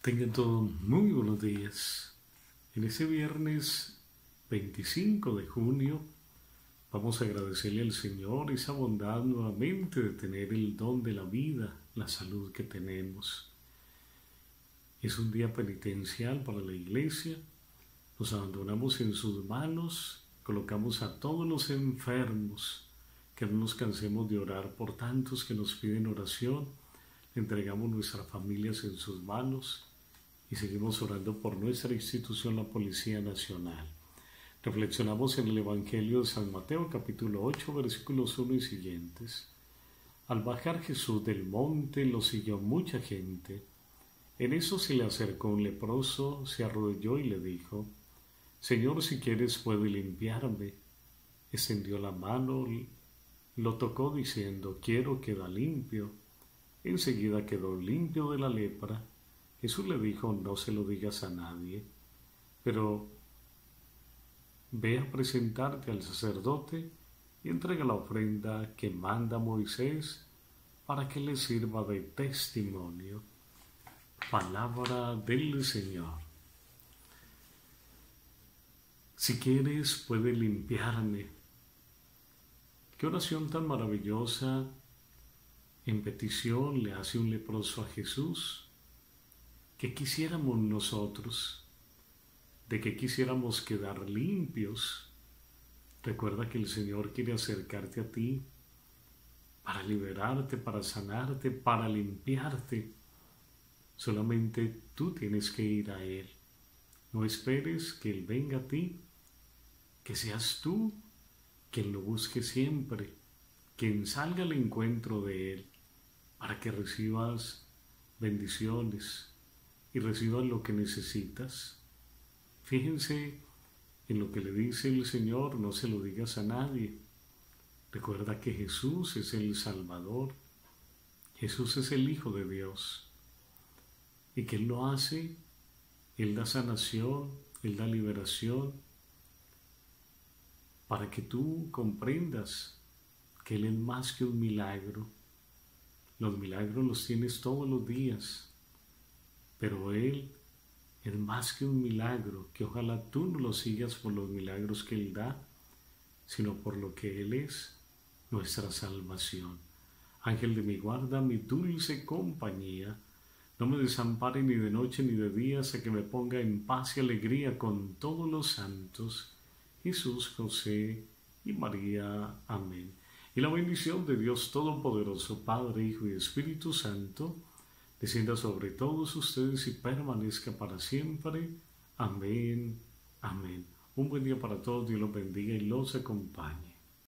Tengan todos muy buenos días. En ese viernes 25 de junio vamos a agradecerle al Señor esa bondad nuevamente de tener el don de la vida, la salud que tenemos. Es un día penitencial para la Iglesia. Nos abandonamos en sus manos, colocamos a todos los enfermos, que no nos cansemos de orar por tantos que nos piden oración. Entregamos nuestras familias en sus manos y seguimos orando por nuestra institución, la Policía Nacional. Reflexionamos en el Evangelio de San Mateo, capítulo 8, versículos 1 y siguientes. Al bajar Jesús del monte lo siguió mucha gente. En eso se le acercó un leproso, se arrodilló y le dijo: Señor, si quieres puede limpiarme. Extendió la mano, lo tocó diciendo: quiero, queda limpio. Enseguida quedó limpio de la lepra. Jesús le dijo: no se lo digas a nadie, pero ve a presentarte al sacerdote y entrega la ofrenda que manda Moisés para que le sirva de testimonio. Palabra del Señor. Si quieres, puede limpiarme. Qué oración tan maravillosa en petición le hace un leproso a Jesús. ¿Qué quisiéramos nosotros? ¿De qué quisiéramos quedar limpios? Recuerda que el Señor quiere acercarte a ti para liberarte, para sanarte, para limpiarte. Solamente tú tienes que ir a Él. No esperes que Él venga a ti, que seas tú quien lo busque siempre, quien salga al encuentro de Él, para que recibas bendiciones y recibas lo que necesitas. Fíjense en lo que le dice el Señor: no se lo digas a nadie. Recuerda que Jesús es el Salvador, Jesús es el Hijo de Dios, y que Él lo hace. Él da sanación, Él da liberación, para que tú comprendas que Él es más que un milagro. Los milagros los tienes todos los días, pero Él es más que un milagro, que ojalá tú no lo sigas por los milagros que Él da, sino por lo que Él es, nuestra salvación. Ángel de mi guarda, mi dulce compañía, no me desampare ni de noche ni de día, hasta que me ponga en paz y alegría con todos los santos, Jesús, José y María. Amén. Y la bendición de Dios Todopoderoso, Padre, Hijo y Espíritu Santo, descienda sobre todos ustedes y permanezca para siempre. Amén. Amén. Un buen día para todos. Dios los bendiga y los acompañe.